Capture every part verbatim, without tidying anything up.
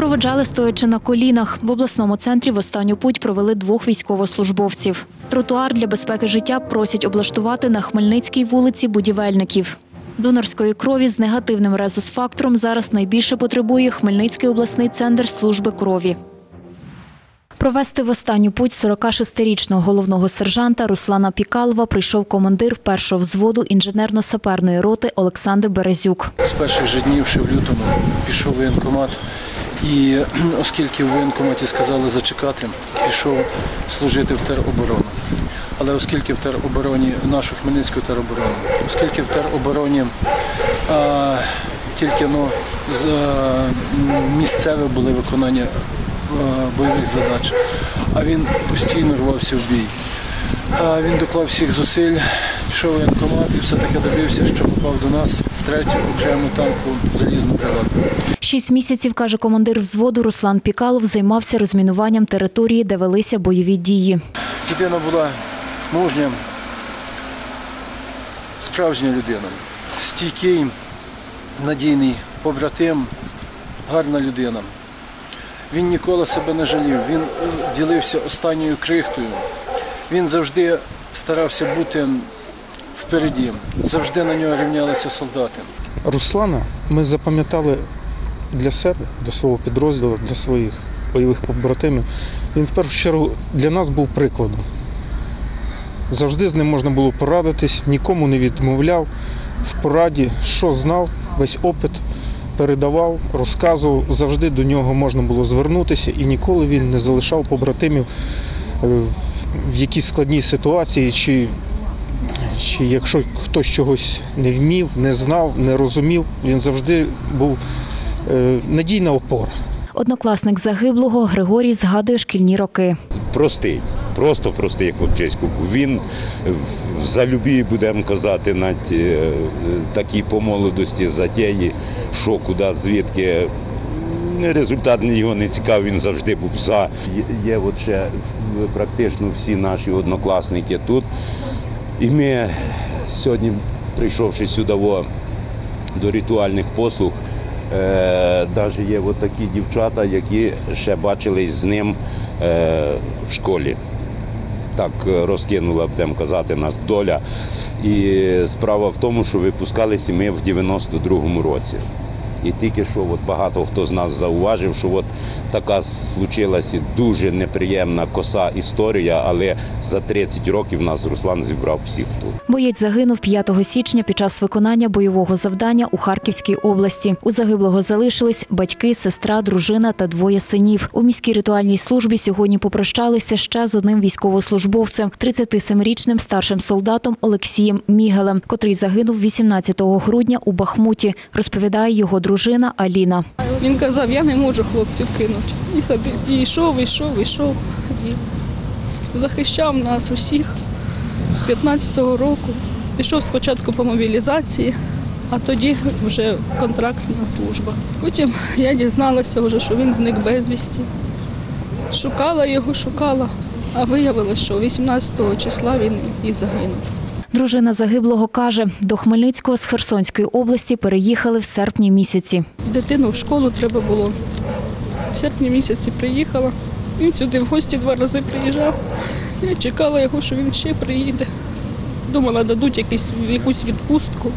Проводжали стоячи на колінах. В обласному центрі в останню путь провели двох військовослужбовців. Тротуар для безпеки життя просять облаштувати на Хмельницькій вулиці будівельників. Донорської крові з негативним резус-фактором зараз найбільше потребує Хмельницький обласний центр служби крові. Провести в останню путь сорокашестирічного головного сержанта Руслана Пікалова прийшов командир першого взводу інженерно-саперної роти Олександр Березюк. З перших же днів, ще в лютому, пішов в воєнкомат. І оскільки в воєнкоматі сказали зачекати, пішов служити в тероборону. Але оскільки в теробороні, в нашу Хмельницьку тероборону, оскільки в теробороні а, тільки ну, з, а, місцеве були виконання а, бойових задач, а він постійно рвався в бій. А, він доклав всіх зусиль, пішов в воєнкомат і все-таки добився, що попав до нас в третю окрему танку залізну бригаду. Шість місяців, каже командир взводу Руслан Пікалов, займався розмінуванням території, де велися бойові дії. Людина була мужня, справжня людина, стійкий, надійний побратим, гарна людина. Він ніколи себе не жалів, він ділився останньою крихтою. Він завжди старався бути впереді, завжди на нього рівнялися солдати. Руслана ми запам'ятали для себе, для свого підрозділу, для своїх бойових побратимів. Він в першу чергу для нас був прикладом. Завжди з ним можна було порадитись, нікому не відмовляв в пораді, що знав, весь опит передавав, розказував. Завжди до нього можна було звернутися і ніколи він не залишав побратимів в якійсь складній ситуації, чи, чи якщо хтось чогось не вмів, не знав, не розумів, він завжди був е, надійна опора. Однокласник загиблого Григорій згадує шкільні роки. Простий, просто простий хлопчисько був. Він в залюбі, будемо казати, на такій по молодості затеї, що куди, звідки. Результат його не цікавий, він завжди був за. Є от ще практично всі наші однокласники тут. І ми сьогодні, прийшовши сюди до ритуальних послуг, навіть є от такі дівчата, які ще бачились з ним в школі. Так розкинула, будемо казати, нас доля. І справа в тому, що випускалися ми в дев'яносто другому році. І тільки що от багато хто з нас зауважив, що от така случилася дуже неприємна, коса історія, але за тридцять років нас Руслан зібрав всіх тут. Боєць загинув п'ятого січня під час виконання бойового завдання у Харківській області. У загиблого залишились батьки, сестра, дружина та двоє синів. У міській ритуальній службі сьогодні попрощалися ще з одним військовослужбовцем – тридцятисемирічним старшим солдатом Олексієм Мігелем, котрий загинув вісімнадцятого грудня у Бахмуті, розповідає його дружина Аліна. Він казав, я не можу хлопців кинути. І ходив, і йшов, йшов, йшов. І захищав нас усіх з п'ятнадцятого року. Пішов спочатку по мобілізації, а тоді вже контрактна служба. Потім я дізналася вже, що він зник безвісті. Шукала його, шукала, а виявилося, що вісімнадцятого числа він і загинув. Дружина загиблого каже, до Хмельницького з Херсонської області переїхали в серпні місяці. Дитину в школу треба було. В серпні місяці приїхала. Він сюди в гості два рази приїжджав. Я чекала його, що він ще приїде. Думала, дадуть якісь, якусь відпустку.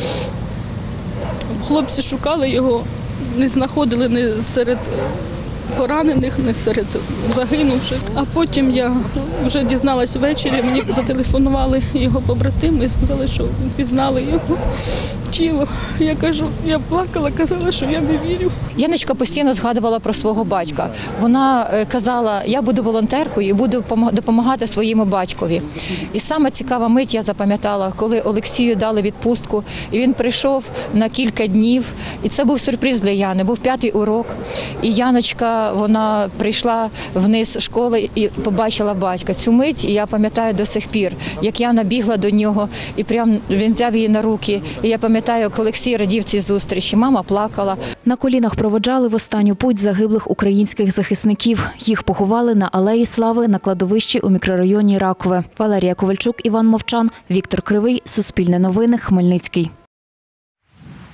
Хлопці шукали його, не знаходили ні серед поранених, не серед загинувших. А потім я вже дізналась ввечері, мені зателефонували його побратими і сказали, що пізнали його тіло. Я кажу, я плакала, казала, що я не вірю. Яночка постійно згадувала про свого батька. Вона казала, я буду волонтеркою і буду допомагати своєму батькові. І саме цікава мить я запам'ятала, коли Олексію дали відпустку, і він прийшов на кілька днів. І це був сюрприз для Яни, був п'ятий урок. І Яночка, вона прийшла вниз школи і побачила батька. Цю мить я пам'ятаю до сих пір, як Яна бігла до нього, і прям він взяв її на руки. І я пам'ятаю, як Олексій радів цій зустрічі. Мама плакала. На колінах проводжали в останню путь загиблих українських захисників. Їх поховали на Алеї Слави на кладовищі у мікрорайоні Ракове. Валерія Ковальчук, Іван Мовчан, Віктор Кривий, Суспільне новини, Хмельницький.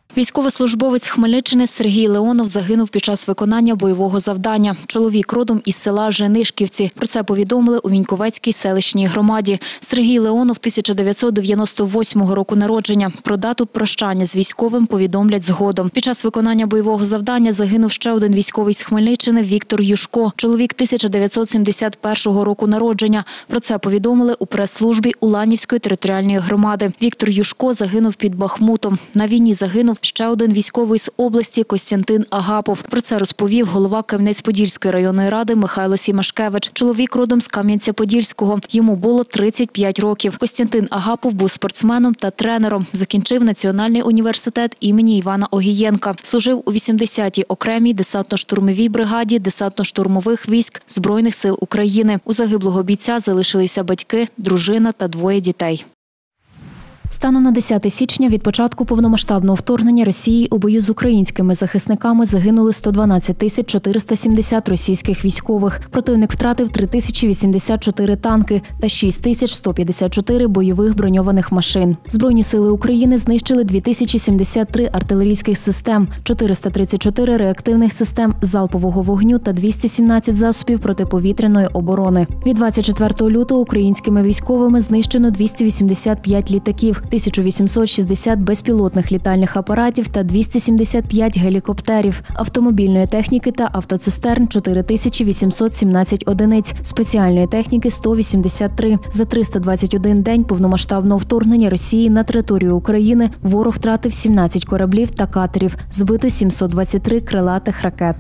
Військовослужбовець Хмельниччини Сергій Леонов загинув під час виконання бойового завдання. Чоловік родом із села Женишківці. Про це повідомили у Віньковецькій селищній громаді. Сергій Леонов тисяча дев'ятсот дев'яносто восьмого року народження. Про дату прощання з військовим повідомлять згодом. Під час виконання бойового завдання загинув ще один військовий з Хмельниччини Віктор Юшко. Чоловік тисяча дев'ятсот сімдесят першого року народження. Про це повідомили у прес-службі Уланівської територіальної громади. Віктор Юшко загинув під Бахмутом. На війні загинув ще один військовий з області Костянтин Агапов. Про це розповів голова Кам'янець-Подільської районної ради Михайло Сімашкевич. Чоловік родом з Кам'янця-Подільського. Йому було тридцять п'ять років. Костянтин Агапов був спортсменом та тренером. Закінчив Національний університет імені Івана Огієнка. Служив у вісімдесятій окремій десантно-штурмовій бригаді десантно-штурмових військ Збройних сил України. У загиблого бійця залишилися батьки, дружина та двоє дітей. Станом на десяте січня від початку повномасштабного вторгнення Росії у бою з українськими захисниками загинули сто дванадцять тисяч чотириста сімдесят російських військових. Противник втратив три тисячі вісімдесят чотири танки та шість тисяч сто п'ятдесят чотири бойових броньованих машин. Збройні сили України знищили дві тисячі сімдесят три артилерійських систем, чотириста тридцять чотири реактивних систем залпового вогню та двісті сімнадцять засобів протиповітряної оборони. Від двадцять четвертого лютого українськими військовими знищено двісті вісімдесят п'ять літаків, тисяча вісімсот шістдесят безпілотних літальних апаратів та двісті сімдесят п'ять гелікоптерів, автомобільної техніки та автоцистерн – чотири тисячі вісімсот сімнадцять одиниць, спеціальної техніки – сто вісімдесят три. За триста двадцять один день повномасштабного вторгнення Росії на територію України ворог втратив сімнадцять кораблів та катерів, збито сімсот двадцять три крилатих ракет.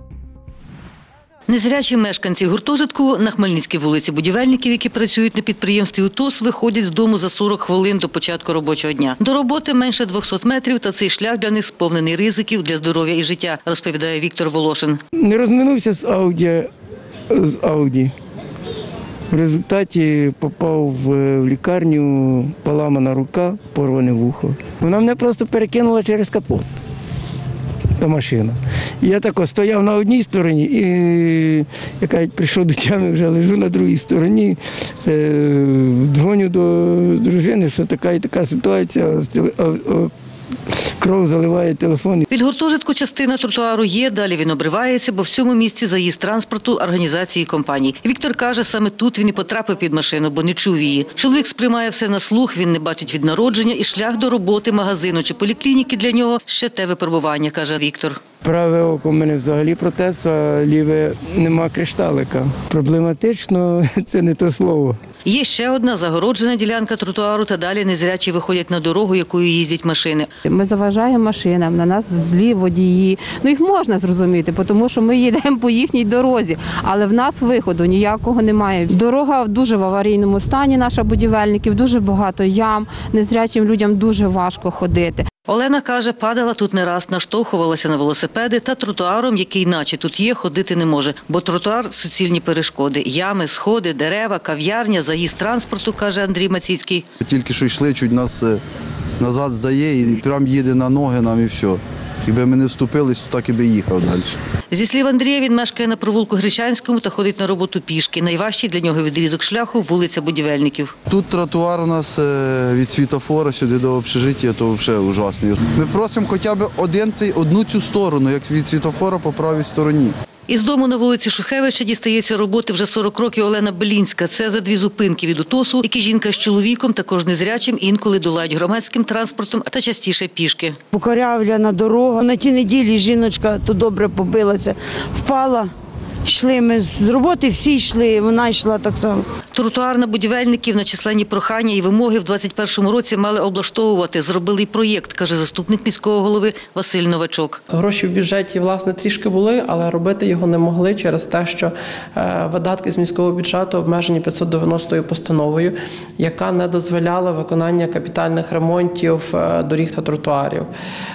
Незрячі мешканці гуртожитку на Хмельницькій вулиці Будівельників, які працюють на підприємстві УТОС, виходять з дому за сорок хвилин до початку робочого дня. До роботи менше двохсот метрів, та цей шлях для них сповнений ризиків для здоров'я і життя, розповідає Віктор Волошин. Не розминувся з Ауді, з Ауді. В результаті попав в лікарню, поламана рука, порване вухо. Вона мене просто перекинула через капот. Та машина. І я тако стояв на одній стороні і я прийшов до тями, вже лежу на другій стороні. Е, дзвоню до дружини, що така і така ситуація, кров заливає телефон. Від гуртожитку частина тротуару є, далі він обривається, бо в цьому місці заїзд транспорту, організації компаній. Віктор каже, саме тут він і потрапив під машину, бо не чув її. Чоловік сприймає все на слух, він не бачить від народження, і шлях до роботи, магазину чи поліклініки для нього – ще те випробування, каже Віктор. Праве око в мене взагалі протез, а ліве нема кришталика. Проблематично – це не то слово. Є ще одна загороджена ділянка тротуару, та далі незрячі виходять на дорогу, якою їздять машини. Ми заважаємо машинам, на нас злі водії. Ну, їх можна зрозуміти, тому що ми їдемо по їхній дорозі, але в нас виходу ніякого немає. Дорога дуже в аварійному стані, наша Будівельників, дуже багато ям, незрячим людям дуже важко ходити. Олена каже, падала тут не раз, наштовхувалася на велосипеди, та тротуаром, який наче тут є, ходити не може. Бо тротуар – суцільні перешкоди. Ями, сходи, дерева, кав'ярня, заїзд транспорту, каже Андрій Мацицький. Тільки що йшли, чуть нас назад здає і прям їде на ноги нам і все. Якби ми не вступились, то так і би їхав далі. Зі слів Андрія, він мешкає на провулку Гречанському та ходить на роботу пішки. Найважчий для нього відрізок шляху – вулиця Будівельників. Тут тротуар у нас від світофора сюди до общежиття, то взагалі ужасний. Ми просимо хоча б один цей, одну цю сторону, як від світофора по правій стороні. Із дому на вулиці Шухевича дістається роботи вже сорок років Олена Белінська. Це за дві зупинки від УТОСу, які жінка з чоловіком, також незрячим, інколи долають громадським транспортом, та частіше пішки. Покорявляна дорога. На тій неділі жіночка то добре побилася, впала. Йшли ми з роботи, всі йшли, вона йшла так само. Тротуар на Будівельників на численні прохання і вимоги в двадцять першому році мали облаштовувати. Зробили й проєкт, каже заступник міського голови Василь Новачок. Гроші в бюджеті, власне, трішки були, але робити його не могли через те, що видатки з міського бюджету обмежені п'ятсот дев'яностою постановою, яка не дозволяла виконання капітальних ремонтів доріг та тротуарів.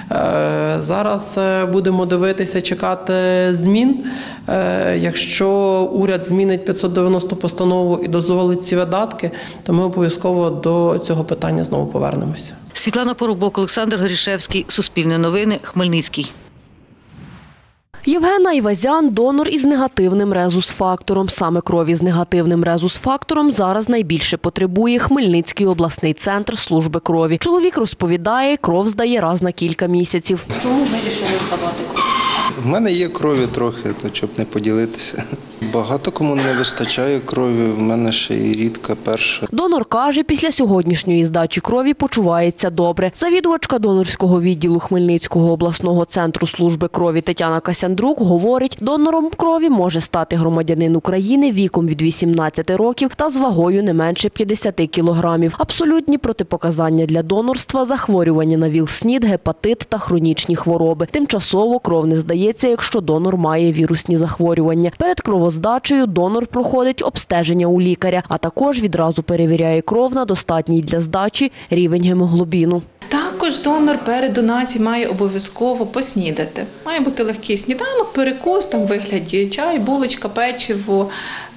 Зараз будемо дивитися, чекати змін. Якщо уряд змінить п'ятсот дев'яносту постанову і дозволить ці видатки, то ми обов'язково до цього питання знову повернемося. Світлана Поробок, Олександр Горішевський, Суспільне новини, Хмельницький. Євген Айвазян – донор із негативним резус-фактором. Саме крові з негативним резус-фактором зараз найбільше потребує Хмельницький обласний центр служби крові. Чоловік розповідає, кров здає раз на кілька місяців. Чому вирішили здавати кров? У мене є крові трохи, то щоб не поділитися. Багато кому не вистачає крові, в мене ще і рідка перша. Донор каже, після сьогоднішньої здачі крові почувається добре. Завідувачка донорського відділу Хмельницького обласного центру служби крові Тетяна Касяндрук говорить, донором крові може стати громадянин України віком від вісімнадцяти років та з вагою не менше п'ятдесят кілограмів. Абсолютні протипоказання для донорства – захворювання на ВІЛ-СНІД, гепатит та хронічні хвороби. Тимчасово кров не здається, якщо донор має вірусні захворювання. Перед кровоздачею донор проходить обстеження у лікаря, а також відразу перевіряє кров на достатній для здачі рівень гемоглобіну. Також донор перед донацією має обов'язково поснідати. Має бути легкий сніданок, перекус, там в вигляді чай, булочка, печиво,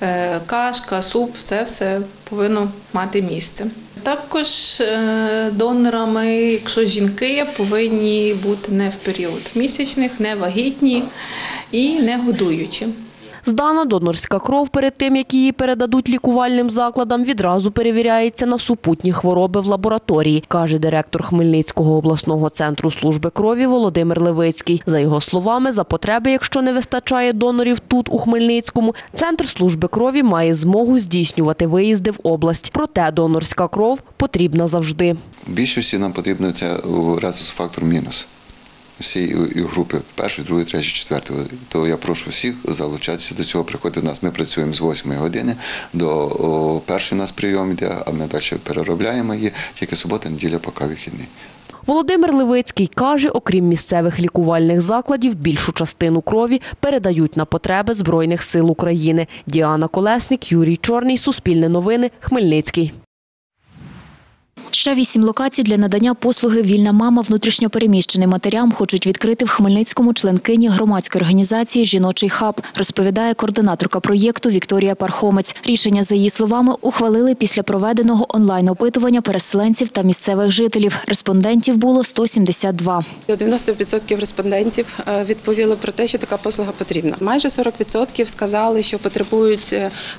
кашка, суп – це все повинно мати місце. Також донорами, якщо жінки, повинні бути не в період місячних, не вагітні і не годуючі. Здана донорська кров перед тим, як її передадуть лікувальним закладам, відразу перевіряється на супутні хвороби в лабораторії, каже директор Хмельницького обласного центру служби крові Володимир Левицький. За його словами, за потреби, якщо не вистачає донорів тут, у Хмельницькому, центр служби крові має змогу здійснювати виїзди в область. Проте донорська кров потрібна завжди. В більшості нам потрібно це резус-фактор мінус. Всі групи першої, другої, третьої, четвертої. То я прошу всіх залучатися до цього, приходити до нас. Ми працюємо з восьмої години, до першої у нас прийом йде, а ми далі переробляємо її, тільки субота, неділя, поки вихідний. Володимир Левицький каже, окрім місцевих лікувальних закладів, більшу частину крові передають на потреби Збройних сил України. Діана Колесник, Юрій Чорний, Суспільне новини, Хмельницький. Ще вісім локацій для надання послуги «Вільна мама» внутрішньопереміщеним матерям хочуть відкрити в Хмельницькому членкині громадської організації «Жіночий хаб», розповідає координаторка проєкту Вікторія Пархомець. Рішення, за її словами, ухвалили після проведеного онлайн-опитування переселенців та місцевих жителів. Респондентів було сто сімдесят два. дев'яносто відсотків респондентів відповіли про те, що така послуга потрібна. Майже сорок відсотків сказали, що потребують,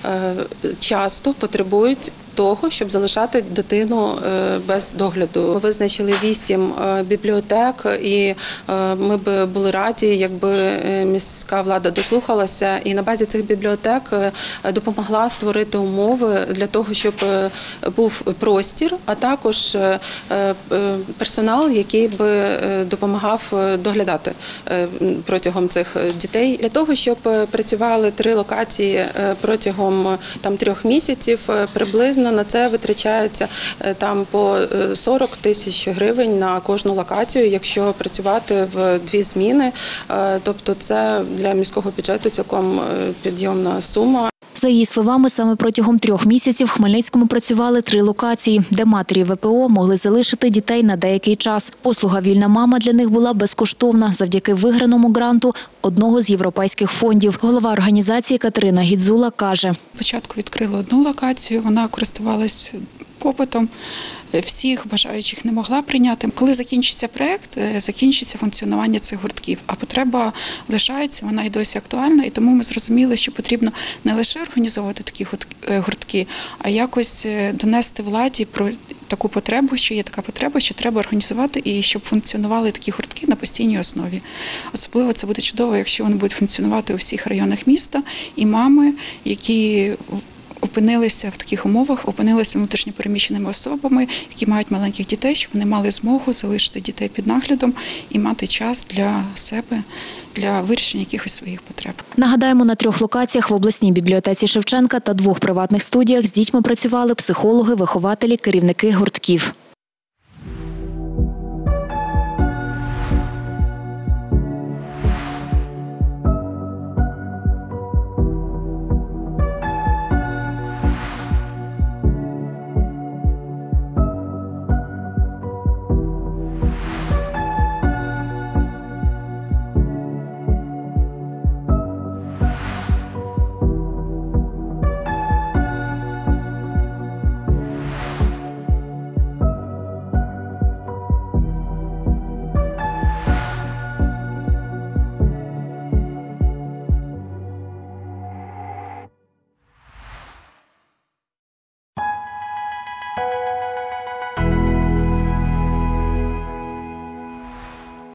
часто потребують того, щоб залишати дитину без догляду. Ми визначили вісім бібліотек, і ми б були раді, якби міська влада дослухалася і на базі цих бібліотек допомогла створити умови для того, щоб був простір, а також персонал, який би допомагав доглядати протягом цих дітей. Для того, щоб працювали три локації протягом там трьох місяців, приблизно на це витрачається там по сорок тисяч гривень на кожну локацію, якщо працювати в дві зміни. Тобто це для міського бюджету цілком підйомна сума. За її словами, саме протягом трьох місяців в Хмельницькому працювали три локації, де матері ВПО могли залишити дітей на деякий час. Послуга «Вільна мама» для них була безкоштовна завдяки виграному гранту одного з європейських фондів. Голова організації Катерина Гідзула каже: спочатку відкрили одну локацію, вона користувалась попитом, всіх бажаючих не могла прийняти. Коли закінчиться проєкт, закінчиться функціонування цих гуртків, а потреба лишається, вона і досі актуальна, і тому ми зрозуміли, що потрібно не лише організовувати такі гуртки, а якось донести владі про таку потребу, що є така потреба, що треба організувати і щоб функціонували такі гуртки на постійній основі. Особливо це буде чудово, якщо вони будуть функціонувати у всіх районах міста, і мами, які опинилися в таких умовах, опинилися внутрішньопереміщеними особами, які мають маленьких дітей, щоб вони мали змогу залишити дітей під наглядом і мати час для себе, для вирішення якихось своїх потреб. Нагадаємо, на трьох локаціях в обласній бібліотеці Шевченка та двох приватних студіях з дітьми працювали психологи, вихователі, керівники гуртків.